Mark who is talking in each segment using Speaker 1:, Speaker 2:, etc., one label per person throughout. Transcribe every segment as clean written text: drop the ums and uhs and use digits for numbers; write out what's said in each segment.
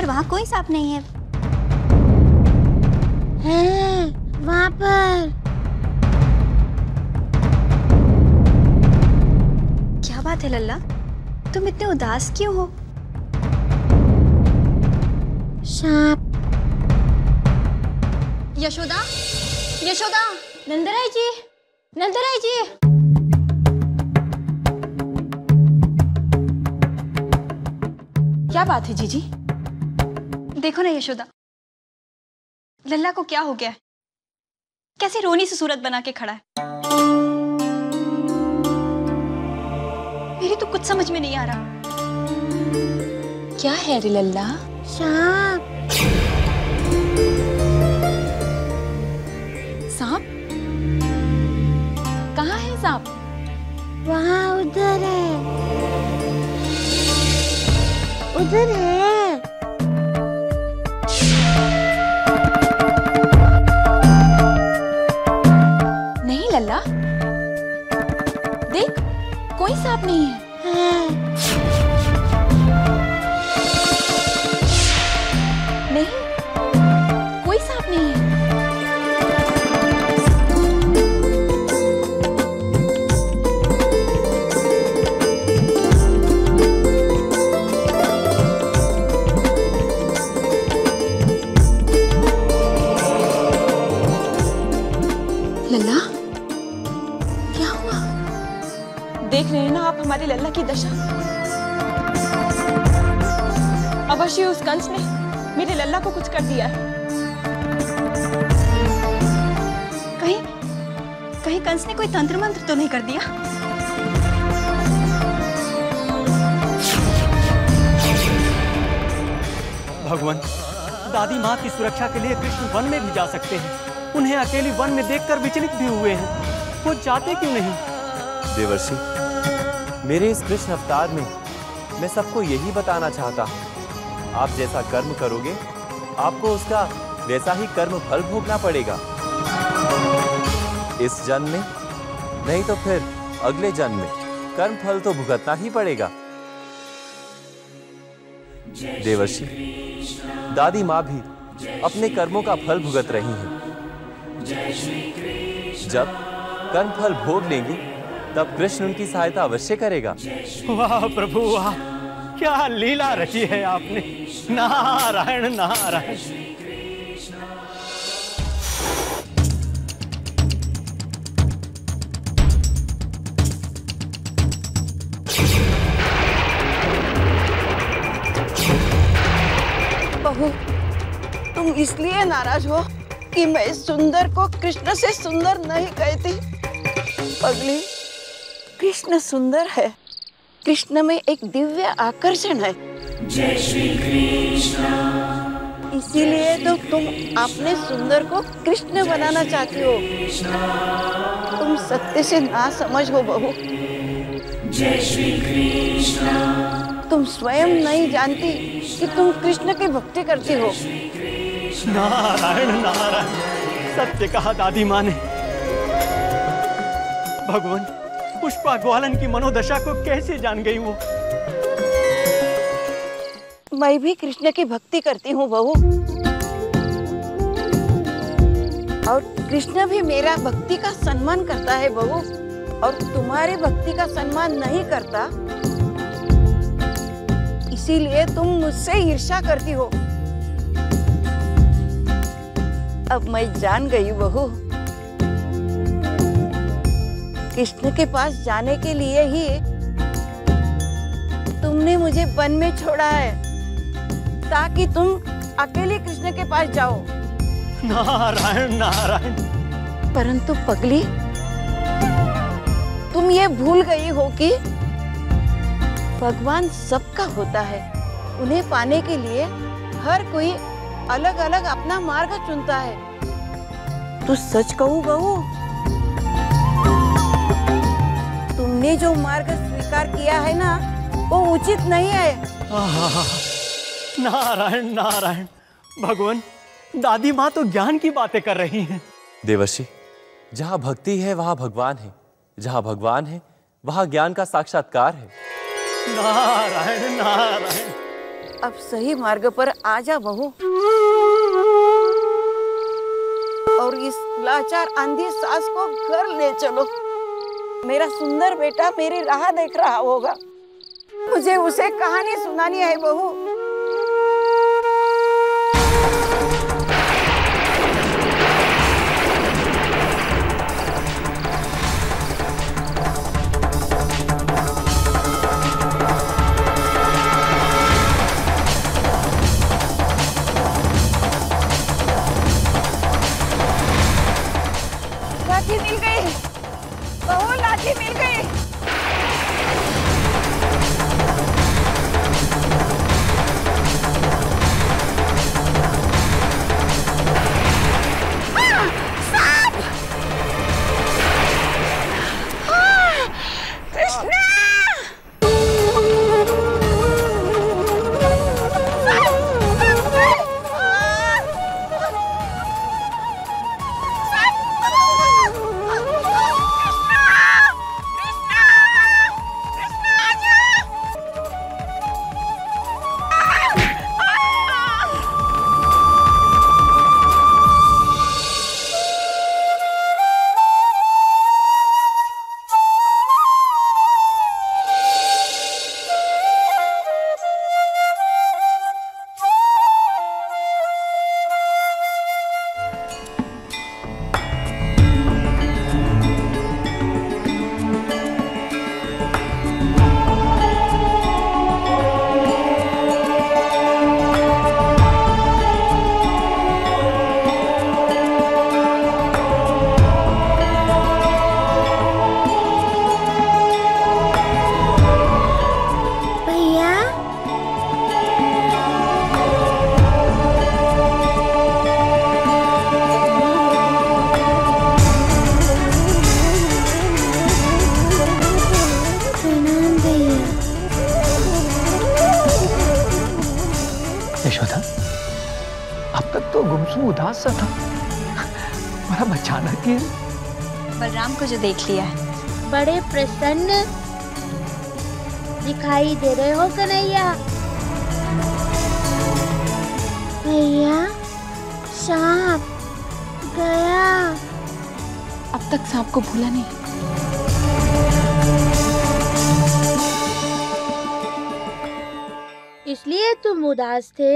Speaker 1: पर वहाँ कोई सांप नहीं है।
Speaker 2: वहाँ पर।
Speaker 1: क्या बात है लल्ला, तुम इतने उदास क्यों हो?
Speaker 2: सांप।
Speaker 1: यशोदा, यशोदा, नंदराय जी, नंदराय जी।
Speaker 3: क्या बात है जीजी?
Speaker 1: देखो ना यशोदा, लल्ला को क्या हो गया है? कैसे रोनी सी सूरत बना के खड़ा है। मेरी तो कुछ समझ में नहीं आ रहा।
Speaker 3: क्या है रे लल्ला?
Speaker 2: सांप।
Speaker 3: सांप? कहाँ है सांप?
Speaker 2: वहाँ उधर है, उधर है।
Speaker 3: नहीं लल्ला, देख कोई सांप नहीं है। नहीं, कोई सांप नहीं है। लल्ला, क्या हुआ? देख रहे हैं ना आप हमारे लल्ला की दशा। अवश्य उस कंस ने मेरे लल्ला को कुछ कर दिया है।
Speaker 1: कहीं कंस ने कोई तंत्र मंत्र तो नहीं कर दिया?
Speaker 4: भगवान, दादी माँ की सुरक्षा के लिए कृष्ण वन में भी जा सकते हैं। उन्हें अकेली वन में देखकर विचलित भी हुए हैं। वो जाते क्यों नहीं?
Speaker 5: देवर्षि, मेरे इस कृष्ण अवतार में मैं सबको यही बताना चाहता हूँ, आप जैसा कर्म करोगे आपको उसका वैसा ही कर्म फल भोगना पड़ेगा। इस जन्म में नहीं तो फिर अगले जन्म में कर्म फल तो भुगतना ही पड़ेगा। देवर्षि, दादी माँ भी अपने कर्मों का फल भुगत रही हैं। जब कर्म फल भोग लेंगी तब कृष्ण उनकी सहायता अवश्य करेगा।
Speaker 4: वाह प्रभु वाह, क्या लीला रची है आपने। नारायण नारायण।
Speaker 6: बहू, तुम इसलिए नाराज हो कि मैं सुंदर को कृष्ण से सुंदर नहीं कहती। पगली, कृष्ण सुंदर है। कृष्ण में एक दिव्य आकर्षण है। जय श्री कृष्ण। इसीलिए तो तुम अपने सुंदर को कृष्ण बनाना चाहती हो। तुम सत्य से ना समझ हो बहू। जय श्री कृष्ण। तुम स्वयं नहीं जानती कि तुम कृष्ण की भक्ति करती हो।
Speaker 4: नारायण नारायण, सत्य कहा दादी माँ ने। भगवान, पुष्पा ग्वालन की मनोदशा को कैसे जान गई वो?
Speaker 6: मैं भी कृष्ण की भक्ति करती हूँ बहू, और कृष्ण भी मेरा भक्ति का सम्मान करता है बहू, और तुम्हारे भक्ति का सम्मान नहीं करता, इसीलिए तुम मुझसे ईर्ष्या करती हो। अब मैं जान गई बहू, कृष्ण के पास जाने के लिए ही तुमने मुझे वन में छोड़ा है, ताकि तुम अकेले कृष्ण के पास जाओ।
Speaker 4: नारायण नारायण।
Speaker 6: परंतु पगली, तुम ये भूल गई हो कि भगवान सबका होता है। उन्हें पाने के लिए हर कोई अलग अलग अपना मार्ग चुनता है। तो सच कहूँ बहू, तुमने जो मार्ग स्वीकार किया है ना, वो उचित नहीं है।
Speaker 4: नारायण नारायण। भगवान, दादी माँ तो ज्ञान की बातें कर रही हैं।
Speaker 5: देवर्षि, जहाँ भक्ति है वहाँ भगवान है, जहाँ भगवान है वहाँ ज्ञान का साक्षात्कार है।
Speaker 4: नारायण नारायण।
Speaker 6: अब सही मार्ग पर आ जा बहू, और इस लाचार अंधी सास को घर ले चलो। मेरा सुंदर बेटा मेरी राह देख रहा होगा, मुझे उसे कहानी सुनानी है बहू। लाठी मिल गई बहू, लाठी मिल गई।
Speaker 7: यशोदा, अब तक तो गुमसुम उदास सा था, बड़ा अचानक ही।
Speaker 1: बलराम को जो देख लिया है।
Speaker 2: बड़े प्रसन्न दिखाई दे रहे हो कन्हैया। भैया, सांप गया।
Speaker 3: अब तक सांप को भूला नहीं।
Speaker 2: इसलिए तुम उदास थे।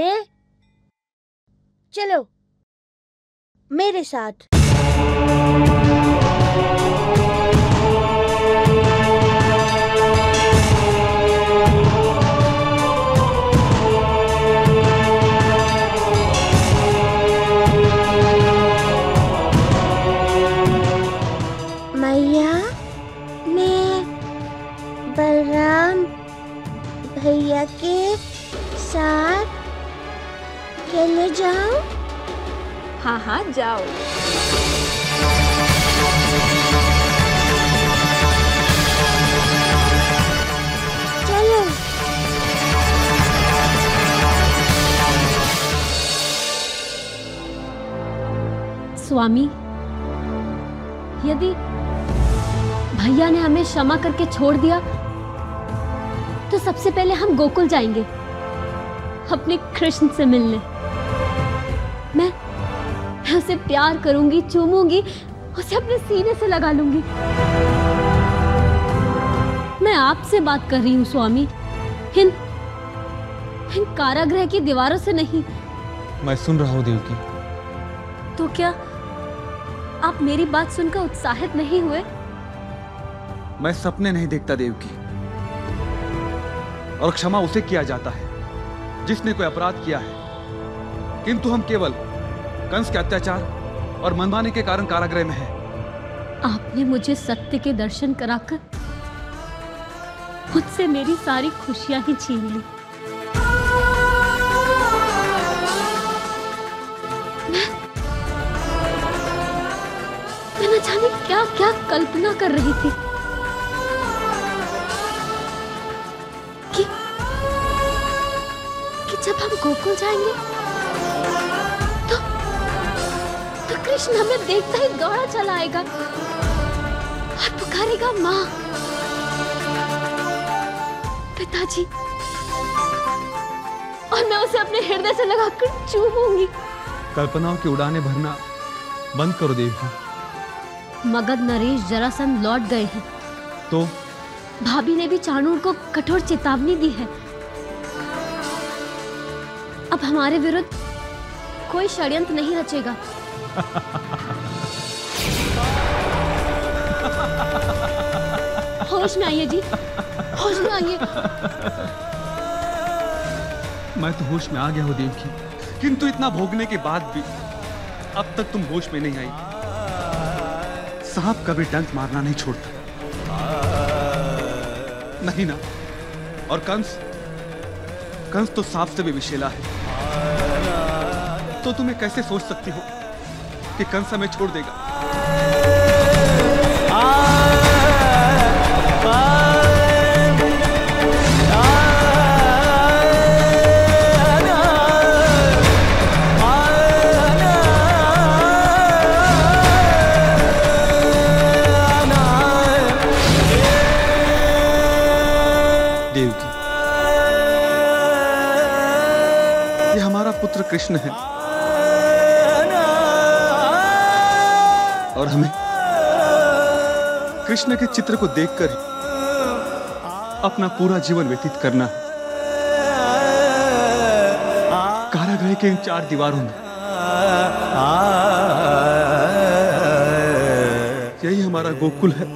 Speaker 2: चलो मेरे साथ। मैया, मैं बलराम भैया के साथ चले जाऊं?
Speaker 3: हाँ हाँ जाओ।
Speaker 2: चलो।
Speaker 8: स्वामी, यदि भैया ने हमें क्षमा करके छोड़ दिया तो सबसे पहले हम गोकुल जाएंगे अपने कृष्ण से मिलने। मैं उसे प्यार करूंगी, चूमूंगी, उसे अपने सीने से लगा लूंगी। मैं आपसे बात कर रही हूँ स्वामी, इन कारागृह की दीवारों से नहीं।
Speaker 9: मैं सुन रहा हूँ देवकी।
Speaker 8: तो क्या आप मेरी बात सुनकर उत्साहित नहीं हुए?
Speaker 9: मैं सपने नहीं देखता देवकी, और क्षमा उसे किया जाता है जिसने कोई अपराध किया है, किंतु हम केवल कंस के अत्याचार और मनमानी के कारण कारागृह में हैं।
Speaker 8: आपने मुझे सत्य के दर्शन कराकर मुझसे मेरी सारी खुशियां ही छीन ली। मैं न जाने क्या क्या कल्पना कर रही थी कि जब हम गोकुल जाएंगे तो कृष्ण हमें देखता ही दौड़ा चला आएगा और पुकारेगा माँ। पिताजी और मैं उसे अपने हृदय से लगाकर चूमूंगी।
Speaker 9: कल्पनाओं की उड़ानें भरना बंद करो देवकी।
Speaker 8: मगध नरेश जरासंध लौट गए हैं।
Speaker 9: तो
Speaker 8: भाभी ने भी चाणूर को कठोर चेतावनी दी है। अब हमारे विरुद्ध कोई षड्यंत्र नहीं रचेगा। होश में आइए जी, होश में आइए।
Speaker 9: मैं तो होश में आ गया हूँ देवकी, किंतु इतना भोगने के बाद भी अब तक तुम होश में नहीं आई। सांप कभी डंक मारना नहीं छोड़ता, नहीं ना? और कंस तो सांप से भी विषैला है। तो तुम्हें कैसे सोच सकती हो कि कंस हमें छोड़ देगा? देवकी, ये हमारा पुत्र कृष्ण है और हमें कृष्ण के चित्र को देखकर ही अपना पूरा जीवन व्यतीत करना है। कारागृह के इन 4 दीवारों में यही हमारा गोकुल है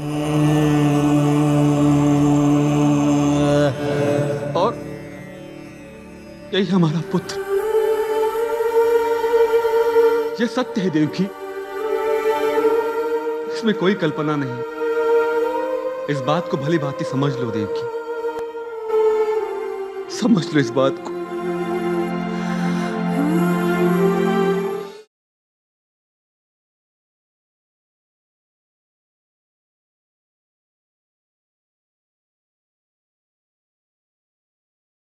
Speaker 9: और यही हमारा पुत्र। यह सत्य है देवकी, इसमें कोई कल्पना नहीं। इस बात को भली भांति समझ लो देवकी, समझ लो इस बात को।